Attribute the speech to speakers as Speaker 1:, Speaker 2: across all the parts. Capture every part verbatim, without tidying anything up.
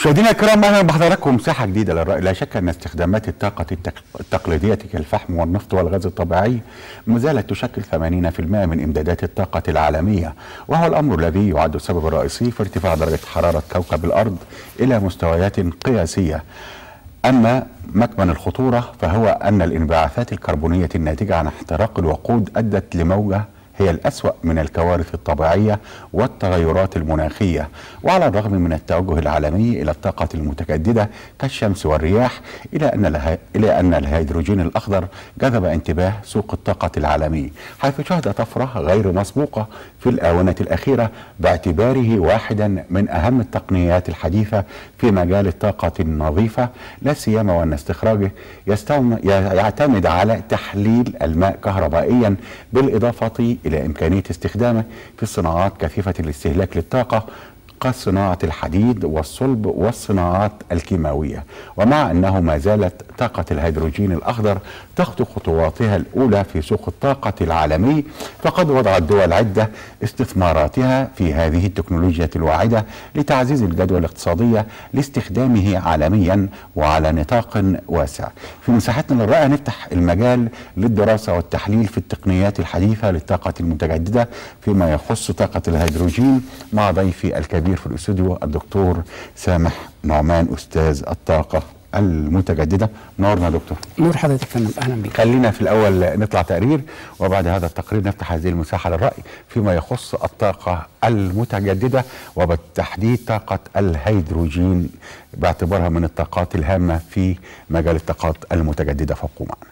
Speaker 1: مشاهدينا الكرام، اهلا بحضراتكم مساحه جديده للرأي. لا شك ان استخدامات الطاقه التقليديه كالفحم والنفط والغاز الطبيعي ما زالت تشكل ثمانين بالمئة من امدادات الطاقه العالميه، وهو الامر الذي يعد السبب الرئيسي في ارتفاع درجه حراره كوكب الارض الى مستويات قياسيه. اما مكمن الخطوره فهو ان الانبعاثات الكربونيه الناتجه عن احتراق الوقود ادت لموجه هي الأسوأ من الكوارث الطبيعية والتغيرات المناخية. وعلى الرغم من التوجه العالمي إلى الطاقة المتجددة كالشمس والرياح، إلى أن اله... إلى أن الهيدروجين الأخضر جذب انتباه سوق الطاقة العالمي، حيث شهد طفرة غير مسبوقة في الآونة الأخيرة باعتباره واحدا من أهم التقنيات الحديثة في مجال الطاقة النظيفة، لا سيما وأن استخراجه يستوم... يعتمد على تحليل الماء كهربائيا، بالإضافة إلى إمكانية استخدامه في الصناعات كثيفة الاستهلاك للطاقة كصناعة الحديد والصلب والصناعات الكيماوية. ومع أنه ما زالت طاقة الهيدروجين الأخضر تخطو خطواتها الأولى في سوق الطاقة العالمي، فقد وضعت دول عدة استثماراتها في هذه التكنولوجيا الواعدة لتعزيز الجدوى الاقتصادية لاستخدامه عالميا وعلى نطاق واسع. في مساحتنا للرأي نفتح المجال للدراسة والتحليل في التقنيات الحديثة للطاقة المتجددة فيما يخص طاقة الهيدروجين مع ضيفي الكبير في الاستوديو الدكتور سامح نعمان، استاذ الطاقه المتجدده. نورنا دكتور.
Speaker 2: نور حضرتك يا فندم، اهلا بك.
Speaker 1: خلينا في الاول نطلع تقرير، وبعد هذا التقرير نفتح هذه المساحه للراي فيما يخص الطاقه المتجدده، وبالتحديد طاقه الهيدروجين باعتبارها من الطاقات الهامه في مجال الطاقات المتجدده. فابقوا معنا.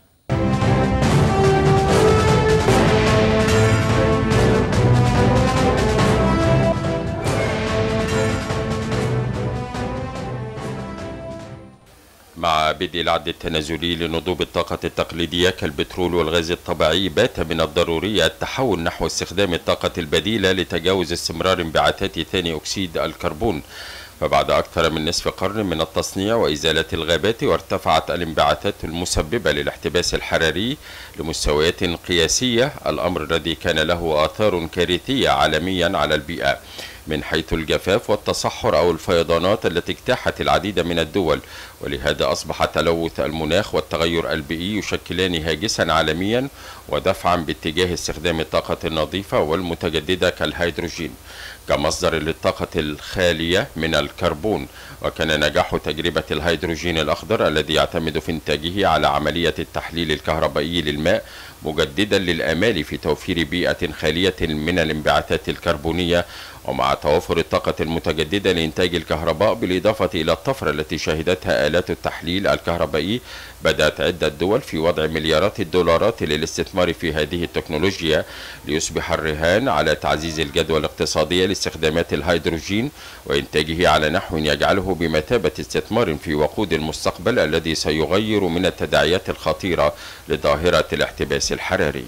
Speaker 3: مع بدء العد التنازلي لنضوب الطاقة التقليدية كالبترول والغاز الطبيعي، بات من الضروري التحول نحو استخدام الطاقة البديلة لتجاوز استمرار انبعاثات ثاني أكسيد الكربون. فبعد أكثر من نصف قرن من التصنيع وإزالة الغابات، وارتفعت الانبعاثات المسببة للاحتباس الحراري لمستويات قياسية، الأمر الذي كان له آثار كارثية عالميا على البيئة من حيث الجفاف والتصحر أو الفيضانات التي اجتاحت العديد من الدول. ولهذا أصبح تلوث المناخ والتغير البيئي يشكلان هاجسا عالميا ودفعا باتجاه استخدام الطاقة النظيفة والمتجددة كالهيدروجين كمصدر للطاقة الخالية من الكربون. وكان نجاح تجربة الهيدروجين الأخضر الذي يعتمد في إنتاجه على عملية التحليل الكهربائي للماء مجددا للآمال في توفير بيئة خالية من الانبعاثات الكربونية، ومع توافر الطاقة المتجددة لإنتاج الكهرباء بالإضافة إلى الطفرة التي شهدتها آلات التحليل الكهربائي، بدأت عدة دول في وضع مليارات الدولارات للاستثمار في هذه التكنولوجيا ليصبح الرهان على تعزيز الجدوى الاقتصادية لاستخدامات الهيدروجين وإنتاجه على نحو يجعله بمثابة استثمار في وقود المستقبل الذي سيغير من التداعيات الخطيرة لظاهرة الاحتباس الحراري.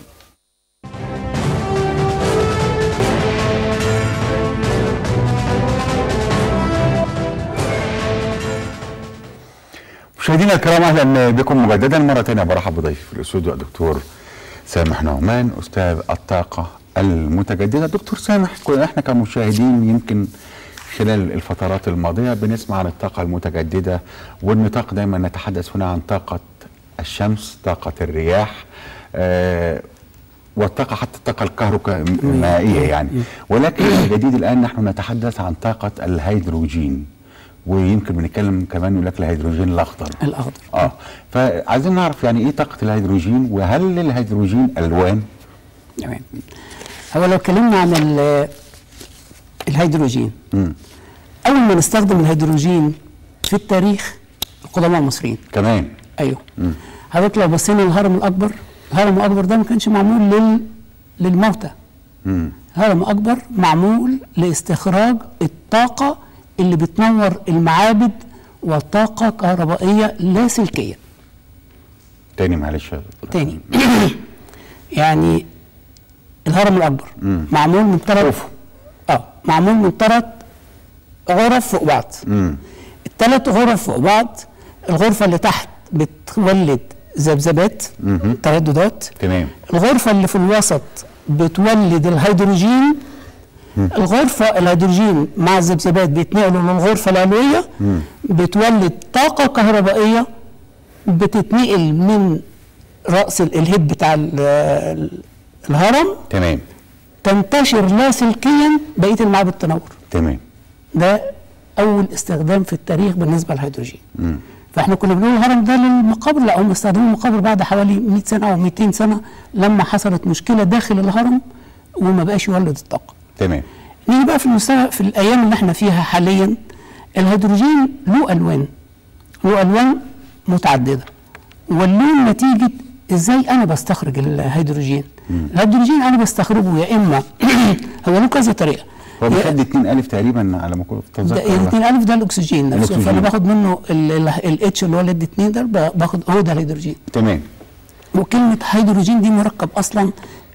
Speaker 1: مشاهدينا الكرام، اهلا بكم مجددا مره ثانيه. برحب بضيفي في الاستوديو الدكتور سامح نعمان، استاذ الطاقه المتجدده. دكتور سامح، احنا كمشاهدين يمكن خلال الفترات الماضيه بنسمع عن الطاقه المتجدده، والنطاق دايما نتحدث هنا عن طاقه الشمس، طاقه الرياح، آه والطاقه حتى الطاقه الكهرومائيه يعني. ولكن الجديد الان نحن نتحدث عن طاقه الهيدروجين، ويمكن بنتكلم كمان يقول لك الهيدروجين الاخضر.
Speaker 2: الاخضر
Speaker 1: اه فعايزين نعرف يعني ايه طاقه الهيدروجين، وهل الهيدروجين الوان؟
Speaker 2: تمام. هو لو اتكلمنا عن الهيدروجين، مم. اول ما نستخدم الهيدروجين في التاريخ القدماء المصريين
Speaker 1: كمان.
Speaker 2: ايوه. حضرتك لو بصينا للهرم الاكبر، الهرم الاكبر ده ما كانش معمول لل للموتى. امم الهرم الاكبر معمول لاستخراج الطاقه اللي بتنور المعابد وطاقة كهربائية لاسلكية.
Speaker 1: تاني معلش.
Speaker 2: تاني يعني الهرم الأكبر مم. معمول من ثلاث اه معمول من ثلاث غرف فوق بعض. الثلاث غرف فوق بعض، الغرفة اللي تحت بتولد ذبذبات ترددات.
Speaker 1: تمام.
Speaker 2: الغرفة اللي في الوسط بتولد الهيدروجين الغرفه الهيدروجين مع الذبذبات بيتنقلوا للغرفه العلويه، بتولد طاقه كهربائيه بتتنقل من راس الهيد بتاع الهرم،
Speaker 1: تمام،
Speaker 2: تنتشر لاسلكيا بقيه المعابد التنور.
Speaker 1: تمام.
Speaker 2: ده اول استخدام في التاريخ بالنسبه للهيدروجين. مم. فاحنا كنا بنقول الهرم ده للمقابر، لا هم استخدموا المقابر بعد حوالي مئة سنه او مئتين سنه لما حصلت مشكله داخل الهرم وما بقاش يولد الطاقه.
Speaker 1: تمام.
Speaker 2: نيجي بقى في المستوى في الايام اللي احنا فيها حاليا، الهيدروجين له الوان، له الوان متعدده، واللون نتيجه ازاي انا بستخرج الهيدروجين. مم. الهيدروجين انا بستخرجه يا اما هو له كذا طريقه.
Speaker 1: هو بيخد اتنين ألف تقريبا على ما كنت اتذكر.
Speaker 2: اتنين ألف ده الاكسجين نفسه، فانا باخد منه الاتش اللي هو الاد اتنين ده، باخد هو ده الهيدروجين.
Speaker 1: تمام.
Speaker 2: وكلمه هيدروجين دي مركب اصلا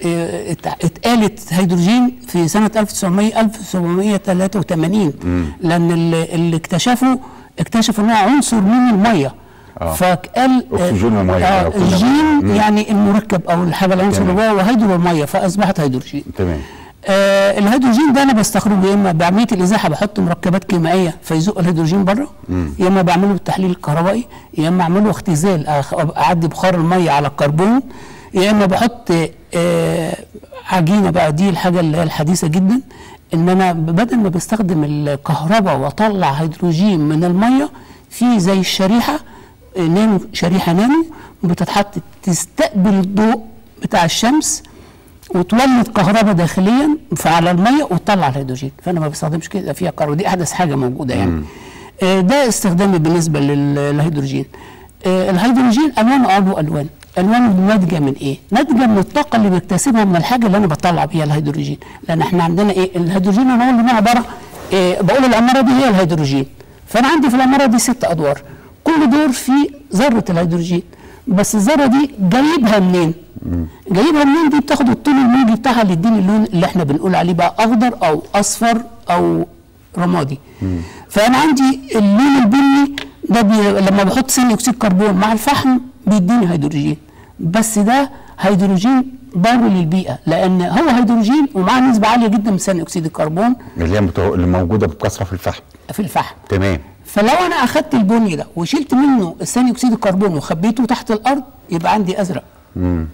Speaker 2: اتقالت هيدروجين في سنه ألف وسبعمئة وثلاثة وثمانين، لان اللي اكتشفوا اكتشفوا انه عنصر من الميه. آه. فقال
Speaker 1: اكسجين وميه.
Speaker 2: آه الجين يعني المركب او الحاجه العنصر اللي هو وهيدرو الميه، فاصبحت هيدروجين.
Speaker 1: تمام.
Speaker 2: آه الهيدروجين ده انا بستخرجه يا اما بعمليه الازاحه بحط مركبات كيميائيه فيزق الهيدروجين بره، يا اما بعمله بالتحليل الكهربائي، يا اما اعمله اختزال اعدي بخار الميه على الكربون، يا اما بحط آه عجينه بقى، دي الحاجه اللي هي الحديثه جدا، ان انا بدل ما بستخدم الكهرباء واطلع هيدروجين من الميه في زي الشريحه نانو، شريحه نانو بتتحط تستقبل الضوء بتاع الشمس وتولد كهرباء داخليا على الميه وتطلع الهيدروجين، فانا ما بستخدمش كده فيها كهرباء، دي احدث حاجه موجوده يعني. آه ده استخدامي بالنسبه للهيدروجين. آه الهيدروجين الوانه له الوان، الوانه ناتجه من ايه؟ ناتجه من الطاقه اللي بكتسبها من الحاجه اللي انا بطلع بيها الهيدروجين، لان احنا عندنا ايه؟ الهيدروجين انا بقول انها عباره إيه؟ بقول العماره دي هي الهيدروجين، فانا عندي في العماره دي ست ادوار، كل دور فيه ذره الهيدروجين، بس الذره دي جايبها منين؟ جايبها منين دي؟ بتاخد الطول الموجي بتاعها اللي يديني اللون اللي احنا بنقول عليه بقى اخضر او اصفر او رمادي. مم. فانا عندي اللون البني ده بي... لما بحط ثاني اكسيد كربون مع الفحم بيديني هيدروجين، بس ده هيدروجين ضار للبيئه، لان هو هيدروجين ومعاه نسبه عاليه جدا من ثاني اكسيد الكربون
Speaker 1: اللي هي اللي موجوده بكثره في الفحم.
Speaker 2: في الفحم.
Speaker 1: تمام.
Speaker 2: فلو انا اخدت البني ده وشلت منه ثاني اكسيد الكربون وخبيته تحت الارض يبقى عندي ازرق. امم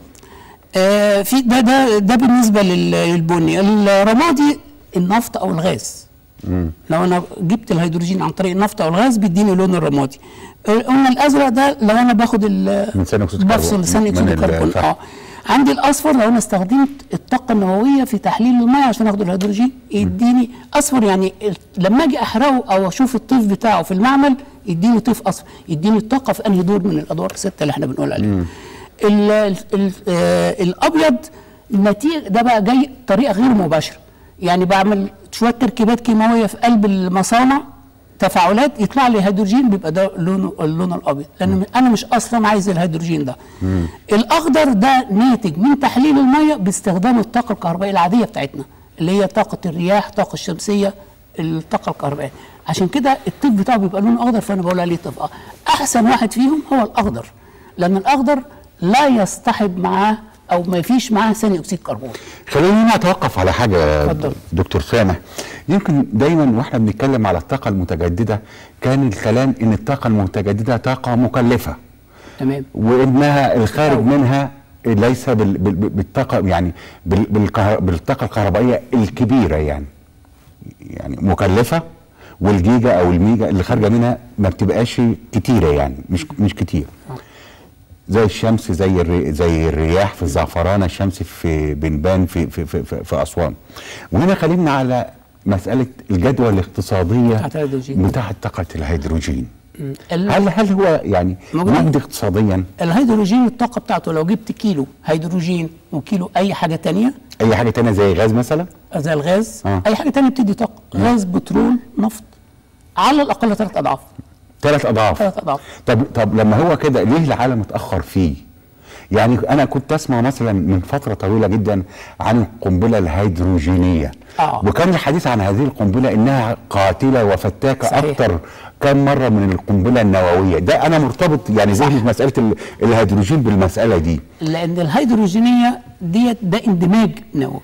Speaker 2: آه في ده ده ده بالنسبه للبني. الرمادي النفط او الغاز. امم لو انا جبت الهيدروجين عن طريق النفط او الغاز بيديني لون الرمادي. قلنا الازرق ده لو انا باخد
Speaker 1: من ثاني اكسيد الكربون،
Speaker 2: بفصل ثاني اكسيد الكربون. اه عندي الاصفر لو انا استخدمت الطاقه النوويه في تحليل الميه عشان اخد الهيدروجين يديني اصفر، يعني لما اجي احرقه او اشوف الطيف بتاعه في المعمل يديني طيف اصفر، يديني الطاقه في انهي دور من الادوار السته اللي احنا بنقول عليها. ال ال ال آه الابيض نتيجه ده بقى جاي طريقه غير مباشره، يعني بعمل شويه تركيبات كيماويه في قلب المصانع تفاعلات يطلع لي هيدروجين بيبقى ده لونه اللون الابيض، لان انا مش اصلا عايز الهيدروجين ده. مم. الاخضر ده ناتج من تحليل الميه باستخدام الطاقه الكهربائيه العاديه بتاعتنا اللي هي طاقه الرياح، الطاقه الشمسيه، الطاقه الكهربائيه، عشان كده الطيف بتاعه بيبقى لونه اخضر، فانا بقول عليه طيف. احسن واحد فيهم هو الاخضر، لان الاخضر لا يصطحب معاه او ما فيش معاه ثاني اكسيد كربون.
Speaker 1: خلينا نتوقف على حاجه فضل. دكتور سامح، يمكن دايما واحنا بنتكلم على الطاقه المتجدده كان الكلام ان الطاقه المتجدده طاقه مكلفه.
Speaker 2: تمام.
Speaker 1: وانها الخارج أوه. منها ليس بال بال بالطاقه يعني بال بالطاقه الكهربائيه الكبيره، يعني يعني مكلفه، والجيجا او الميجا اللي خارجه منها ما بتبقاش كتيره، يعني مش مش كتير. أوه. زي الشمس، زي الري زي الرياح في الزعفرانه، الشمس في بنبان في في في, في, في اسوان. وهنا خلينا على مساله الجدوى الاقتصاديه بتاعه طاقه الهيدروجين. هل هل هو يعني مجدي اقتصاديا؟
Speaker 2: الهيدروجين الطاقه بتاعته لو جبت كيلو هيدروجين وكيلو اي حاجه ثانيه،
Speaker 1: اي حاجه ثانيه زي غاز مثلا،
Speaker 2: زي الغاز آه. اي حاجه ثانيه بتدي طاقه. آه. غاز، بترول، نفط، على الاقل ثلاث اضعاف.
Speaker 1: ثلاث اضعاف.
Speaker 2: ثلاث اضعاف.
Speaker 1: طب طب لما هو كده ليه العالم اتاخر فيه؟ يعني انا كنت اسمع مثلا من فتره طويله جدا عن القنبله الهيدروجينيه. آه. وكان الحديث عن هذه القنبله انها قاتله وفتاكه صحيح. اكتر كم مره من القنبله النوويه. ده انا مرتبط يعني ذهني في مساله الهيدروجين بالمساله دي،
Speaker 2: لان الهيدروجينيه ديت ده اندماج نووي.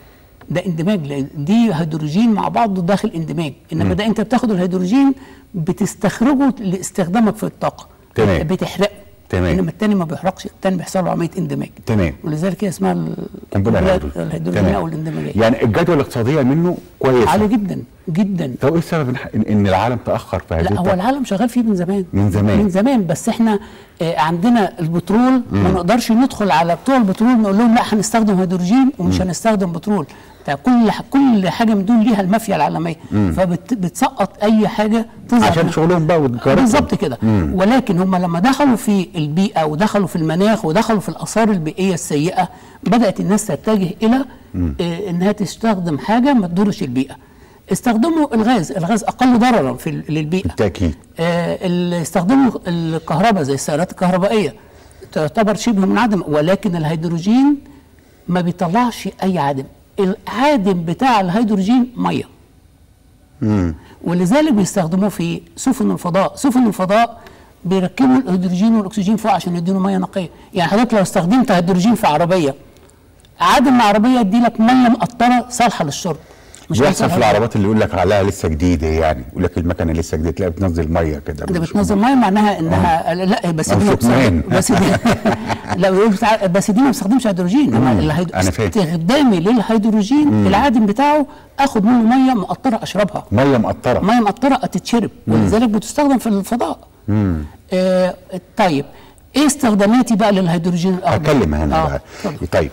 Speaker 2: ده اندماج، لأن دي هيدروجين مع بعضه داخل اندماج، انما ده انت بتاخد الهيدروجين بتستخرجه لاستخدامك في الطاقه،
Speaker 1: تمام،
Speaker 2: بتحرقه،
Speaker 1: تمام،
Speaker 2: انما الثاني ما بيحرقش، الثاني بيحصل له عمليه اندماج،
Speaker 1: تمام،
Speaker 2: ولذلك هي اسمها
Speaker 1: القنبله
Speaker 2: الهيدروجين او الاندماجيه.
Speaker 1: يعني الجدوى الاقتصاديه منه كويسه
Speaker 2: عاليه جدا جدا.
Speaker 1: طب ايه السبب ان ان العالم تاخر في هذه
Speaker 2: لا
Speaker 1: الطاقة؟
Speaker 2: هو العالم شغال فيه من زمان
Speaker 1: من زمان
Speaker 2: من زمان بس احنا آه عندنا البترول مم. ما نقدرش ندخل على بتوع البترول نقول لهم لا هنستخدم هيدروجين ومش مم. هنستخدم بترول. كل كل حاجه من دول ليها المافيا العالميه، فبتسقط اي حاجه تظهر
Speaker 1: عشان شغلهم بقى
Speaker 2: بالظبط كده. ولكن هم لما دخلوا في البيئه ودخلوا في المناخ ودخلوا في الاثار البيئيه السيئه بدات الناس تتجه الى آه انها تستخدم حاجه ما تضرش البيئه. استخدموا الغاز، الغاز اقل ضررا في للبيئه
Speaker 1: بالتاكيد.
Speaker 2: آه استخدموا الكهرباء زي السيارات الكهربائيه تعتبر شبه منعدم، ولكن الهيدروجين ما بيطلعش اي عادم. العادم بتاع الهيدروجين ميه.
Speaker 1: امم
Speaker 2: ولذلك بيستخدموه في سفن الفضاء، سفن الفضاء بيركبوا الهيدروجين والاكسجين فوق عشان يديله ميه نقيه. يعني حضرتك لو استخدمت هيدروجين في عربيه عادم العربيه يدي لك ميه مقطره صالحه للشرب.
Speaker 1: مش بيحصل في العربيات اللي يقول لك عليها لسه جديده، يعني يقول لك المكنه لسه جديده تلاقي بتنزل ميه كده.
Speaker 2: ده بتنزل ميه معناها انها آه. لا بس دي بس دي لا بس دي ما بتستخدمش هيدروجين. الهيد... استخدامي للهيدروجين مم. العادم بتاعه اخد منه ميه مقطره اشربها.
Speaker 1: ميه مقطره
Speaker 2: ميه مقطره تتشرب، ولذلك بتستخدم في الفضاء.
Speaker 1: امم
Speaker 2: آه طيب ايه استخداماتي بقى للهيدروجين الاخضر؟
Speaker 1: اتكلم هنا آه. بقى. طيب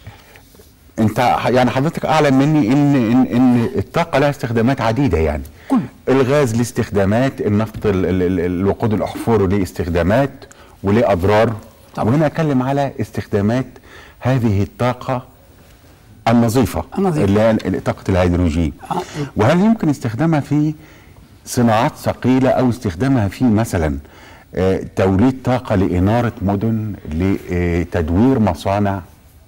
Speaker 1: انت يعني حضرتك اعلم مني ان ان ان الطاقه لها استخدامات عديده، يعني
Speaker 2: كل
Speaker 1: الغاز له استخدامات، النفط الوقود الاحفوري له استخدامات وله اضرار. طبعا. وهنا اتكلم على استخدامات هذه الطاقه النظيفه اللي هي طاقه الهيدروجين. آه. وهل يمكن استخدامها في صناعات ثقيله او استخدامها في مثلا آه توليد طاقه لاناره مدن، لتدوير مصانع؟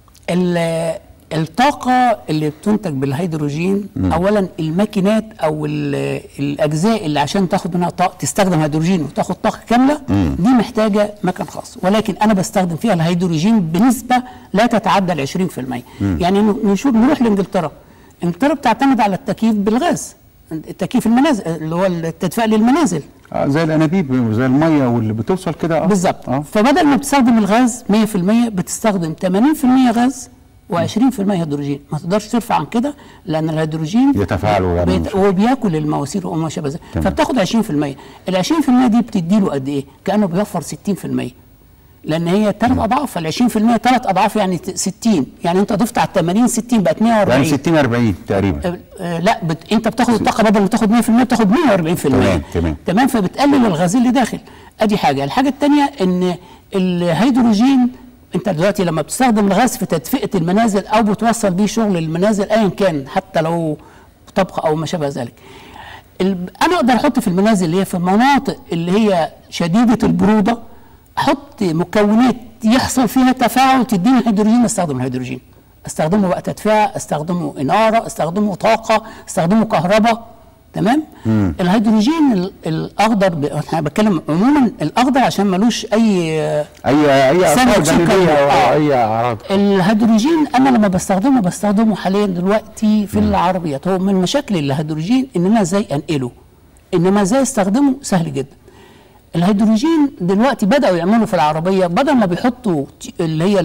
Speaker 2: الطاقة اللي بتنتج بالهيدروجين مم. أولا الماكينات أو الأجزاء اللي عشان تاخد منها طاقة تستخدم هيدروجين وتاخد طاقة كاملة مم. دي محتاجة مكن خاص، ولكن أنا بستخدم فيها الهيدروجين بنسبة لا تتعدى ال عشرين في المية. مم. يعني نشوف نروح لإنجلترا. إنجلترا بتعتمد على التكييف بالغاز، التكييف المنازل اللي هو التدفئة للمنازل
Speaker 1: آه زي الانابيب زي الميه واللي بتوصل كده.
Speaker 2: آه. بالظبط. آه. فبدل ما بتستخدم الغاز مية في المية بتستخدم ثمانين في المية غاز وعشرين في المية هيدروجين. ما تقدرش ترفع عن كده لان الهيدروجين
Speaker 1: يتفاعل
Speaker 2: بيت... وبياكل المواسير وما شابه ذلك، فبتاخد عشرين في المية. ال عشرين في المية دي بتدي له قد ايه؟ كانه بيوفر ستين في المية، لان هي ثلاث اضعاف. ال عشرين في المية ثلاث اضعاف يعني ستين، يعني انت ضفت على ثمانين ستين بقت مية وأربعين،
Speaker 1: يعني ستين أربعين تقريبا.
Speaker 2: آه آه لا بت... انت بتاخد الطاقه بدل ما تاخد مية في المية بتاخد مية وأربعين في المية.
Speaker 1: تمام تمام
Speaker 2: تمام. فبتقلل الغاز اللي داخل. ادي حاجه. الحاجه الثانيه ان الهيدروجين انت دلوقتي لما بتستخدم الغاز في تدفئه المنازل او بتوصل بيه شغل المنازل ايا كان حتى لو طبخ او ما شابه ذلك، انا اقدر احط في المنازل اللي هي في المناطق اللي هي شديده البروده احط مكونات يحصل فيها تفاعل تديني هيدروجين، استخدم الهيدروجين، استخدمه بقى تدفئه، استخدمه اناره، استخدمه طاقه، استخدمه كهرباء. تمام. مم. الهيدروجين الاخضر ب... انا بتكلم عموما الاخضر عشان ملوش اي
Speaker 1: اي اي اعراض جانبيه او اي اعراض.
Speaker 2: الهيدروجين انا لما بستخدمه بستخدمه حاليا دلوقتي في مم. العربيات. هو من مشاكل الهيدروجين ان انا ازاي انقله، انما ازاي استخدمه سهل جدا. الهيدروجين دلوقتي بداوا يعملوا في العربيه بدل ما بيحطوا اللي هي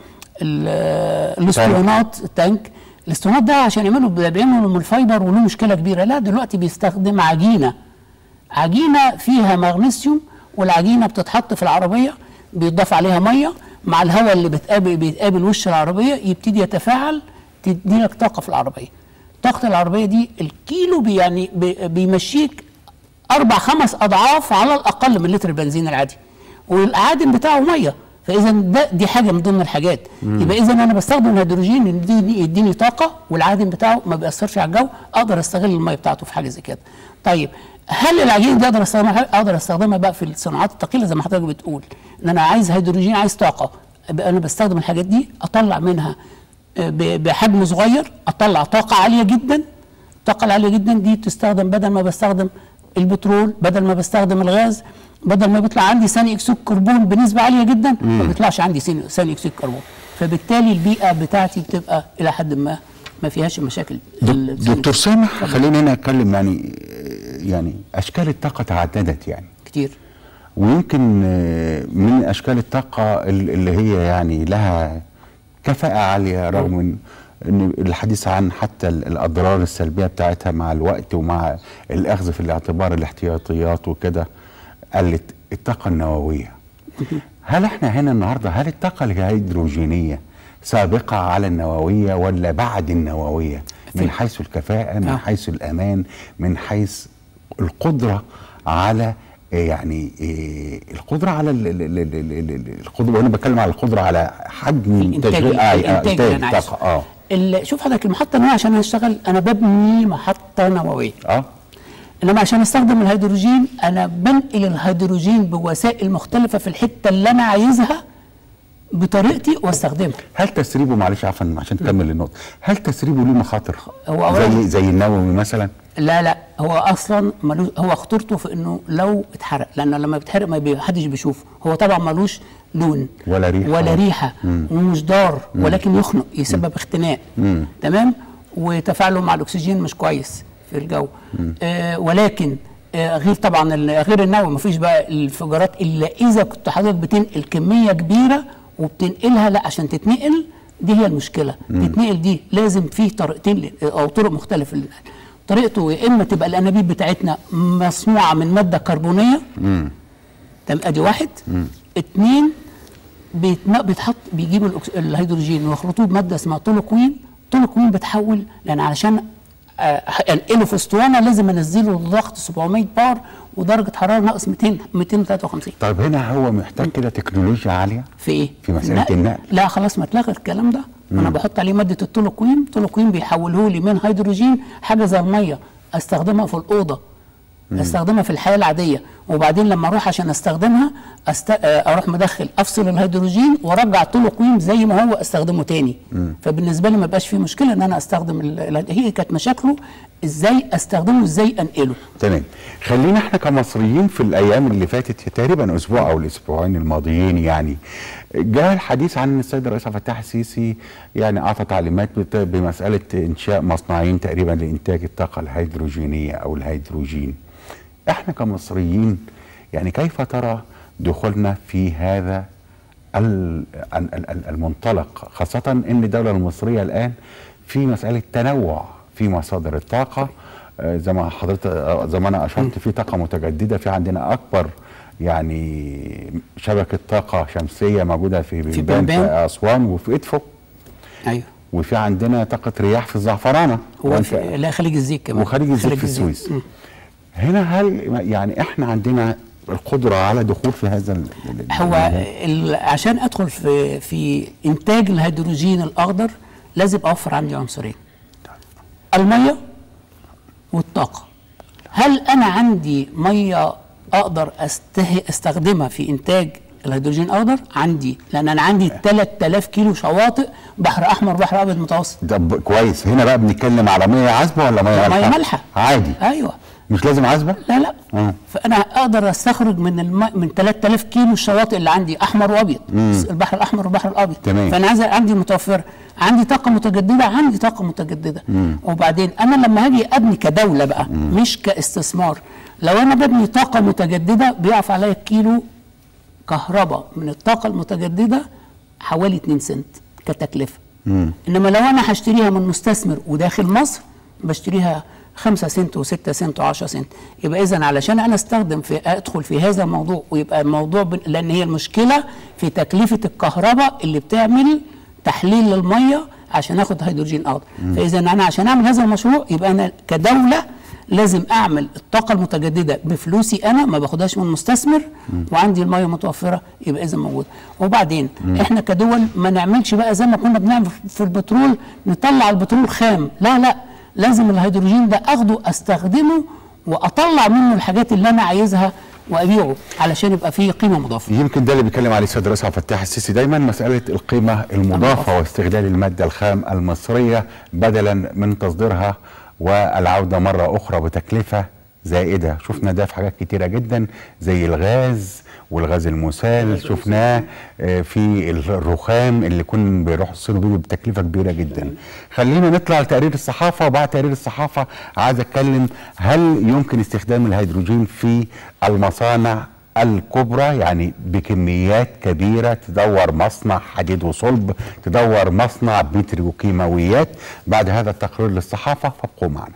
Speaker 2: الاسطوانات التانك، الاسطوانات ده عشان يعملوا بيعملوا من الفايبر وله مشكله كبيره. لا دلوقتي بيستخدم عجينه عجينه فيها مغنيسيوم، والعجينه بتتحط في العربيه بيضاف عليها ميه مع الهواء اللي بتقابل بيتقابل وش العربيه يبتدي يتفاعل تدي لك طاقه في العربيه. طاقه العربيه دي الكيلو بي يعني بي بيمشيك اربع خمس اضعاف على الاقل من لتر البنزين العادي، والعادم بتاعه ميه. فاذا ده دي حاجه من ضمن الحاجات. مم. يبقى اذا انا بستخدم الهيدروجين يديني يديني طاقه والعادم بتاعه ما بيأثرش على الجو، اقدر استغل الميه بتاعته في حاجه زي كده. طيب هل العجين دي اقدر استخدمها؟ اقدر استخدمها بقى في الصناعات الثقيله زي ما حضرتك بتقول ان انا عايز هيدروجين عايز طاقه، انا بستخدم الحاجات دي اطلع منها بحجم صغير اطلع طاقه عاليه جدا. الطاقه العاليه جدا دي تستخدم بدل ما بستخدم البترول، بدل ما بستخدم الغاز، بدل ما بيطلع عندي ثاني اكسيد كربون بنسبه عاليه جدا ما بيطلعش عندي ثاني اكسيد كربون، فبالتالي البيئه بتاعتي بتبقى الى حد ما ما فيهاش مشاكل.
Speaker 1: دكتور سامح، خلينا هنا اتكلم يعني يعني اشكال الطاقه تعددت يعني
Speaker 2: كتير،
Speaker 1: ويمكن من اشكال الطاقه اللي هي يعني لها كفاءه عاليه رغم من ان الحديث عن حتى الاضرار السلبيه بتاعتها مع الوقت ومع الاخذ في الاعتبار الاحتياطيات وكده، قلت الطاقه النوويه. هل احنا هنا النهارده هل الطاقه الهيدروجينيه سابقه على النوويه ولا بعد النوويه من حيث الكفاءه، من حيث الامان، من حيث القدره على يعني القدره على القدره، وانا بتكلم على القدره على حجم
Speaker 2: تشغيل انتاج الطاقه. اه شوف حضرتك، المحطه النوويه عشان اشتغل انا ببني محطه نوويه، اه انما عشان استخدم الهيدروجين انا بنقل الهيدروجين بوسائل مختلفه في الحته اللي انا عايزها بطريقتي واستخدمها.
Speaker 1: هل تسريبه، معلش عفوا عشان تكمل النقطه، هل تسريبه له مخاطر
Speaker 2: هو
Speaker 1: زي زي النووي مثلا؟
Speaker 2: لا لا، هو اصلا ملوش، هو خطورته في انه لو اتحرق، لان لما بيتحرق ما حدش بيشوفه، هو طبعا ملوش لون
Speaker 1: ولا ريحه
Speaker 2: ولا ريحه ومش ضار، ولكن يخنق، يسبب اختناق، تمام، وتفاعله مع الاكسجين مش كويس في الجو. آه ولكن آه غير طبعا غير النووي ما فيش بقى الانفجارات الا اذا كنت حضرتك بتنقل كميه كبيره وبتنقلها، لا عشان تتنقل دي هي المشكله، مم. تتنقل دي لازم فيه طريقتين او طرق مختلفه للنقل. طريقته يا اما تبقى الانابيب بتاعتنا مصنوعه من ماده كربونيه، تمام، ادي واحد. مم. اتنين بيتحط بيجيبوا الهيدروجين ويخلطوه بماده اسمها تولوكوين. تولوكوين بتحول، لان علشان انقله في اسطوانه لازم انزله ضغط سبعمية بار ودرجه حراره ناقص ميتين ميتين وتلاتة وخمسين.
Speaker 1: طيب هنا هو محتاج كده تكنولوجيا عاليه
Speaker 2: في ايه؟
Speaker 1: في مساله النقل؟
Speaker 2: لا خلاص ما اتلغى الكلام ده. مم. انا بحط عليه ماده التولوكوين، التولوكوين بيحوله لي من هيدروجين حاجه زي الميه استخدمها في الاوضه، مم. استخدمها في الحياه العاديه، وبعدين لما اروح عشان استخدمها أست... اروح مدخل افصل الهيدروجين وارجع التولوكوين زي ما هو استخدمه تاني. مم. فبالنسبه لي ما بقاش في مشكله ان انا استخدم ال... هي كانت مشاكله ازاي استخدمه، ازاي انقله.
Speaker 1: تمام. خلينا احنا كمصريين في الايام اللي فاتت تقريبا اسبوع او الاسبوعين الماضيين يعني جاء الحديث عن السيد الرئيس عبد الفتاح السيسي، يعني اعطى تعليمات بمساله انشاء مصنعين تقريبا لانتاج الطاقه الهيدروجينيه او الهيدروجين. احنا كمصريين يعني كيف ترى دخولنا في هذا المنطلق، خاصه ان الدوله المصريه الان في مساله تنوع في مصادر الطاقه، زي ما حضرتك زي ما انا اشرت في طاقه متجدده، في عندنا اكبر يعني شبكه طاقه شمسيه موجوده في بنبان في اسوان وفي ادفو.
Speaker 2: ايوه.
Speaker 1: وفي عندنا طاقه رياح في الزعفرانه
Speaker 2: وفي لا خليج الزيت كمان،
Speaker 1: وخليج الزيت في السويس. م. هنا هل يعني احنا عندنا القدره على دخول في هذا ال
Speaker 2: هو عشان ادخل في في انتاج الهيدروجين الاخضر لازم اوفر عندي عنصرين، الميه والطاقه. هل انا عندي ميه اقدر استخدمها في انتاج الهيدروجين الاخضر؟ عندي، لان انا عندي تلات آلاف كيلو شواطئ، بحر احمر بحر ابيض متوسط.
Speaker 1: ده كويس. هنا بقى بنتكلم على ميه عذبه ولا ميه مالحه؟
Speaker 2: ميه مالحه
Speaker 1: عادي.
Speaker 2: ايوه،
Speaker 1: مش لازم عذبه؟
Speaker 2: لا لا. آه. فانا اقدر استخرج من الم... من تلات آلاف كيلو الشواطئ اللي عندي احمر وابيض، مم. البحر الاحمر والبحر الابيض.
Speaker 1: تمام.
Speaker 2: فانا عايز عندي متوفره، عندي طاقه متجدده، عندي طاقه متجدده. مم. وبعدين انا لما هاجي ابني كدوله بقى، مم. مش كاستثمار، لو انا ببني طاقه متجدده بيقف عليا كيلو كهرباء من الطاقه المتجدده حوالي اتنين سنت كتكلفه. مم. انما لو انا هشتريها من مستثمر وداخل مصر بشتريها خمسة سنت وستة سنت وعشرة سنت. يبقى اذا علشان انا استخدم في ادخل في هذا الموضوع ويبقى الموضوع ب... لان هي المشكله في تكلفه الكهرباء اللي بتعمل تحليل للميه عشان اخد هيدروجين اخضر. فاذا انا عشان اعمل هذا المشروع يبقى انا كدوله لازم اعمل الطاقه المتجدده بفلوسي انا، ما باخدهاش من مستثمر، وعندي الميه متوفره، يبقى اذا موجوده. وبعدين مم. احنا كدول ما نعملش بقى زي ما كنا بنعمل في البترول، نطلع البترول خام، لا لا، لازم الهيدروجين ده اخده استخدمه واطلع منه الحاجات اللي انا عايزها وابيعه علشان يبقى فيه قيمه مضافه.
Speaker 1: يمكن ده اللي بيتكلم عليه السيد الرئيس عبد الفتاح السيسي دايما، مساله القيمه المضافه واستغلال الماده الخام المصريه بدلا من تصديرها والعوده مره اخرى بتكلفه زائده، شفنا ده في حاجات كتيره جدا زي الغاز والغاز المسال، شفناه في الرخام اللي كنا بيروح الصين بيه بتكلفه كبيره جدا. خلينا نطلع لتقرير الصحافه، وبعد تقرير الصحافه عايز اتكلم هل يمكن استخدام الهيدروجين في المصانع الكبرى، يعني بكميات كبيره تدور مصنع حديد وصلب، تدور مصنع بتروكيماويات. بعد هذا التقرير للصحافه فابقوا معنا.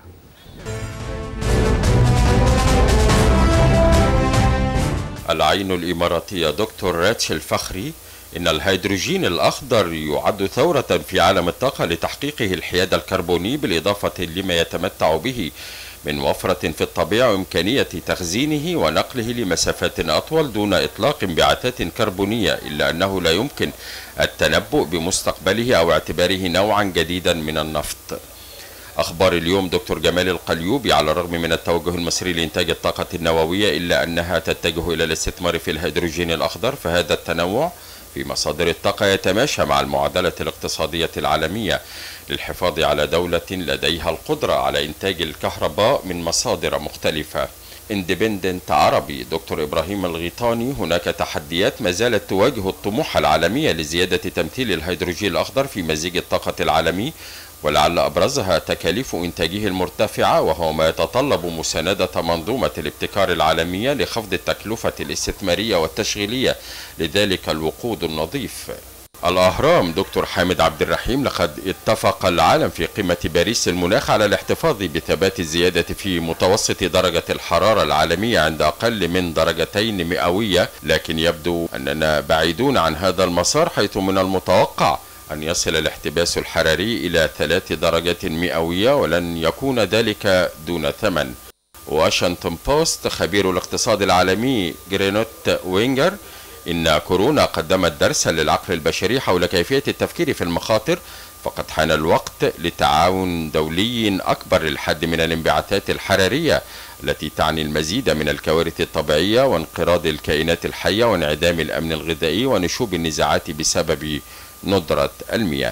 Speaker 3: العين الإماراتية دكتور راتشل فخري: إن الهيدروجين الأخضر يعد ثورة في عالم الطاقة لتحقيقه الحياد الكربوني، بالإضافة لما يتمتع به من وفرة في الطبيعة وإمكانية تخزينه ونقله لمسافات أطول دون إطلاق انبعاثات كربونية، إلا أنه لا يمكن التنبؤ بمستقبله أو اعتباره نوعا جديدا من النفط. أخبار اليوم دكتور جمال القليوبي: على الرغم من التوجه المصري لإنتاج الطاقة النووية إلا أنها تتجه إلى الاستثمار في الهيدروجين الأخضر، فهذا التنوع في مصادر الطاقة يتماشى مع المعادلة الاقتصادية العالمية للحفاظ على دولة لديها القدرة على إنتاج الكهرباء من مصادر مختلفة. اندبندنت عربي دكتور إبراهيم الغيطاني: هناك تحديات ما زالت تواجه الطموح العالمية لزيادة تمثيل الهيدروجين الأخضر في مزيج الطاقة العالمي، ولعل أبرزها تكاليف إنتاجه المرتفعة، وهو ما يتطلب مساندة منظومة الابتكار العالمية لخفض التكلفة الاستثمارية والتشغيلية لذلك الوقود النظيف. الأهرام دكتور حامد عبد الرحيم: لقد اتفق العالم في قمة باريس المناخ على الاحتفاظ بثبات الزيادة في متوسط درجة الحرارة العالمية عند أقل من درجتين مئوية، لكن يبدو أننا بعيدون عن هذا المسار، حيث من المتوقع أن يصل الاحتباس الحراري إلى ثلاث درجات مئوية، ولن يكون ذلك دون ثمن. واشنطن بوست خبير الاقتصاد العالمي جرينوت وينجر: إن كورونا قدمت درسا للعقل البشري حول كيفية التفكير في المخاطر، فقد حان الوقت لتعاون دولي أكبر للحد من الانبعاثات الحرارية التي تعني المزيد من الكوارث الطبيعية وانقراض الكائنات الحية وانعدام الأمن الغذائي ونشوب النزاعات بسبب ندرة المياه.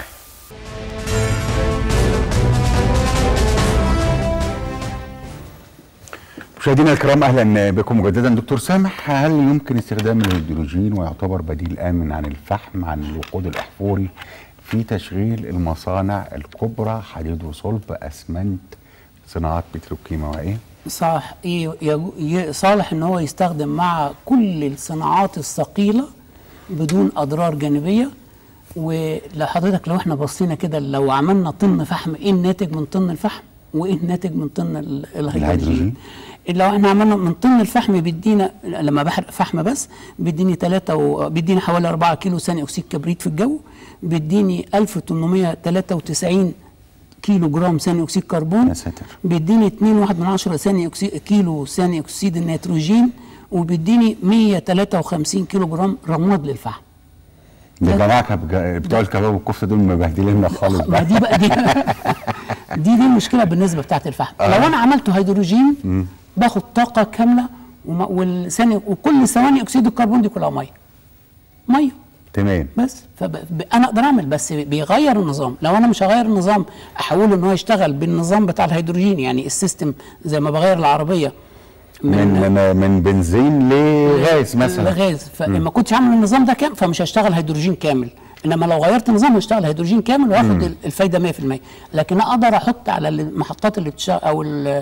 Speaker 1: مشاهدينا الكرام، اهلا بكم مجددا. دكتور سامح، هل يمكن استخدام الهيدروجين ويعتبر بديل امن عن الفحم عن الوقود الاحفوري في تشغيل المصانع الكبرى، حديد وصلب، اسمنت، صناعات بتروكيماويه؟
Speaker 2: صح، صالح ان هو يستخدم مع كل الصناعات الثقيله بدون اضرار جانبيه. ولحضرتك لو احنا بصينا كده، لو عملنا طن فحم، ايه الناتج من طن الفحم وايه الناتج من طن الهيدروجين؟ لو احنا عملنا من طن الفحم بيدينا، لما بحرق فحم بس بيديني ثلاثة و... بيديني حوالي أربعة كيلو ثاني اكسيد كبريت في الجو، بيديني ألف وثمانمائة وثلاثة وتسعين كيلو جرام ثاني اكسيد كربون، بيديني اثنين فاصلة واحد من عشرة ثاني اكسيد كيلو ثاني اكسيد النيتروجين، وبيديني مئة وثلاثة وخمسين كيلو جرام رماد للفحم.
Speaker 1: ده جماعه بتوع الكباب والكفته دول مبهدليننا خالص
Speaker 2: بقى. دي بقى دي دي دي المشكله بالنسبه بتاعت الفحم. آه. لو انا عملته هيدروجين م. باخد طاقه كامله، والثاني وكل ثواني اكسيد الكربون دي كلها ميه ميه
Speaker 1: تمام.
Speaker 2: بس فانا اقدر اعمل، بس بيغير النظام. لو انا مش هغير النظام احوله ان هو يشتغل بالنظام بتاع الهيدروجين، يعني السيستم زي ما بغير العربيه
Speaker 1: من من, من بنزين لغاز مثلا،
Speaker 2: لغاز، فما كنتش عامل النظام ده كامل فمش هشتغل هيدروجين كامل. انما لو غيرت النظام هشتغل هيدروجين كامل واخد الفايده مئة في المئة. لكن اقدر احط على المحطات اللي بتشتغل او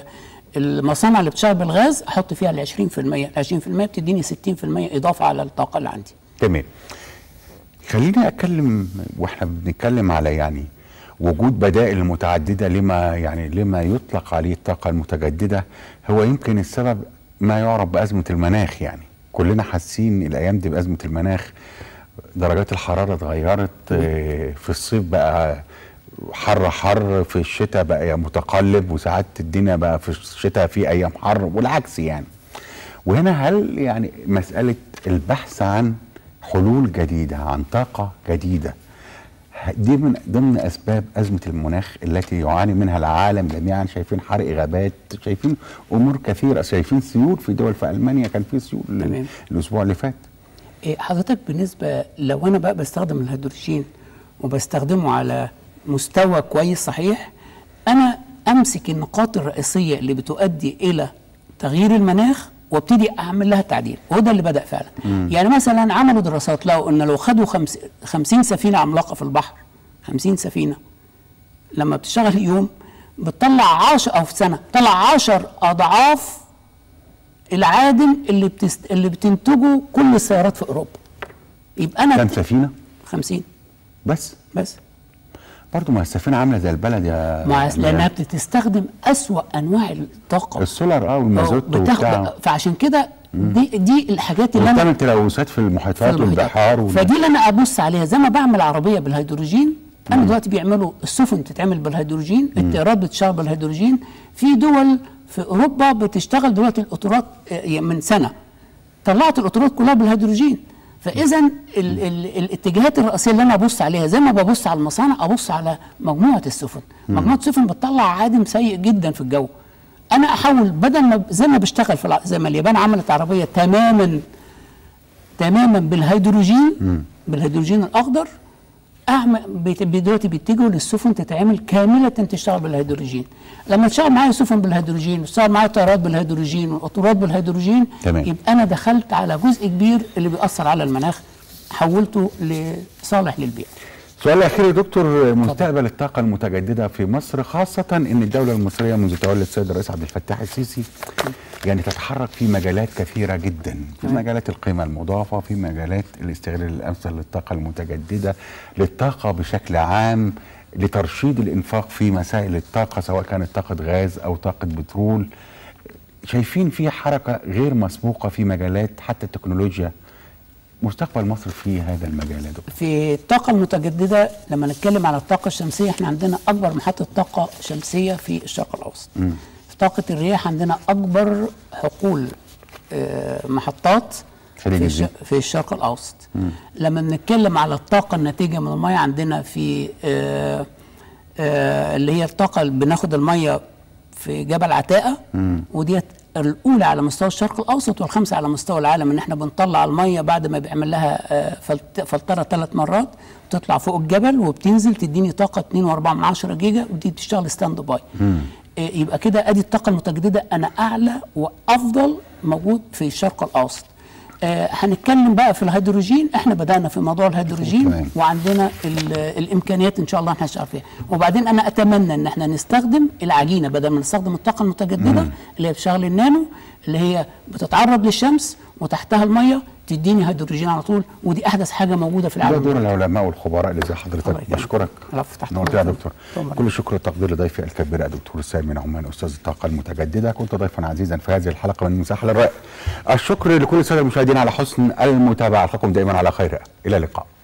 Speaker 2: المصانع اللي بتشتغل بالغاز احط فيها ال عشرين في المئة، ال عشرين في المئة بتديني ستين في المئة اضافه على الطاقه اللي عندي.
Speaker 1: تمام. خليني اتكلم واحنا بنتكلم على يعني وجود بدائل متعدده لما يعني لما يطلق عليه الطاقه المتجدده. هو يمكن السبب ما يعرف بازمه المناخ، يعني كلنا حاسين الايام دي بازمه المناخ. درجات الحراره اتغيرت، في الصيف بقى حر حر، في الشتاء بقى متقلب، وساعات الدنيا بقى في الشتاء في ايام حر والعكس يعني. وهنا هل يعني مساله البحث عن حلول جديده، عن طاقه جديده، دي من ضمن اسباب ازمه المناخ التي يعاني منها العالم جميعا؟ شايفين حرق غابات، شايفين امور كثيره، شايفين سيول في دول، في المانيا كان في سيول الاسبوع اللي فات.
Speaker 2: إيه حضرتك بالنسبه لو انا بقى بستخدم الهيدروجين وبستخدمه على مستوى كويس صحيح، انا امسك النقاط الرئيسيه اللي بتؤدي الى تغيير المناخ وابتدي اعمل لها تعديل، وده اللي بدا فعلا. مم. يعني مثلا عملوا دراسات لقوا ان لو خدوا خمس خمسين سفينه عملاقه في البحر، خمسين سفينه لما بتشتغل يوم بتطلع عشرة او في سنه بتطلع عشر اضعاف العادم اللي بتست... اللي بتنتجه كل السيارات في اوروبا. يبقى انا
Speaker 1: كام سفينه؟
Speaker 2: خمسين
Speaker 1: بس
Speaker 2: بس
Speaker 1: برضه ما السفينه عامله زي البلد يا
Speaker 2: مع لانها بتستخدم اسوأ انواع الطاقه،
Speaker 1: السولار اه والمازوت وبتاع،
Speaker 2: فعشان كده دي دي الحاجات اللي انا
Speaker 1: بتعمل تلوثات في المحيطات والبحار
Speaker 2: وال... فدي اللي انا ابص عليها. زي ما بعمل عربيه بالهيدروجين، انا مم. دلوقتي بيعملوا السفن بتتعمل بالهيدروجين، الطيارات بتشتغل بالهيدروجين، في دول في اوروبا بتشتغل دلوقتي القطارات من سنه طلعت القطارات كلها بالهيدروجين. فاذا ال ال الاتجاهات الرئيسيه اللي انا ابص عليها زي ما ببص على المصانع ابص على مجموعه السفن. مم. مجموعه السفن بتطلع عادم سيء جدا في الجو. انا احاول بدل ما زي ما بشتغل في زي ما اليابان عملت عربيه تماما تماما بالهيدروجين، مم. بالهيدروجين الاخضر، اعمل دلوقتي بيتجهوا للسفن تتعمل كامله تشتغل بالهيدروجين. لما تشتغل معايا سفن بالهيدروجين وتشتغل معايا طيارات بالهيدروجين والقطارات بالهيدروجين، تمام. يبقى انا دخلت على جزء كبير اللي بيأثر على المناخ حولته لصالح للبيئه.
Speaker 1: سؤال الاخير يا دكتور، مستقبل الطاقه المتجدده في مصر، خاصه ان الدوله المصريه منذ تولي السيد الرئيس عبد الفتاح السيسي يعني تتحرك في مجالات كثيره جدا، في مجالات القيمه المضافه، في مجالات الاستغلال الامثل للطاقه المتجدده، للطاقه بشكل عام، لترشيد الانفاق في مسائل الطاقه سواء كانت طاقه غاز او طاقه بترول. شايفين في حركه غير مسبوقه في مجالات حتى التكنولوجيا. مستقبل مصر في هذا المجال يا دكتور؟
Speaker 2: في الطاقة المتجددة لما نتكلم على الطاقة الشمسية، احنا عندنا أكبر محطة طاقة شمسية في الشرق الأوسط. م. في طاقة الرياح عندنا أكبر حقول اه محطات في, الش... في الشرق الأوسط. م. لما بنتكلم على الطاقة الناتجة من المياه عندنا في اه اه اللي هي الطاقة اللي بناخد المياه في جبل عتاقة، وديت الأولى على مستوى الشرق الأوسط والخامسة على مستوى العالم، إن إحنا بنطلع المية بعد ما بيعمل لها فلترة ثلاث مرات، بتطلع فوق الجبل وبتنزل تديني طاقة اتنين وأربعة من عشرة جيجا، ودي بتشتغل ستاند باي. يبقى كده أدي الطاقة المتجددة أنا أعلى وأفضل موجود في الشرق الأوسط. آه هنتكلم بقى في الهيدروجين، احنا بدأنا في موضوع الهيدروجين وعندنا الامكانيات ان شاء الله احنا هنشتغل فيها. وبعدين انا اتمنى ان احنا نستخدم العجينه بدل ما نستخدم الطاقه المتجدده مم. اللي هي بشغل النانو، اللي هي بتتعرض للشمس وتحتها الميه تديني هيدروجين على طول، ودي احدث حاجه موجوده في العالم.
Speaker 1: ده دور العلماء والخبراء اللي زي حضرتك. بشكرك. نورت يا دكتور. كل الشكر والتقدير لضيفي الكبير الدكتور سامي نعمان استاذ الطاقه المتجدده، كنت ضيفا عزيزا في هذه الحلقه من مساحه للرأي. الشكر لكل الساده المشاهدين على حسن المتابعه، القاكم دائما على خير، الى اللقاء.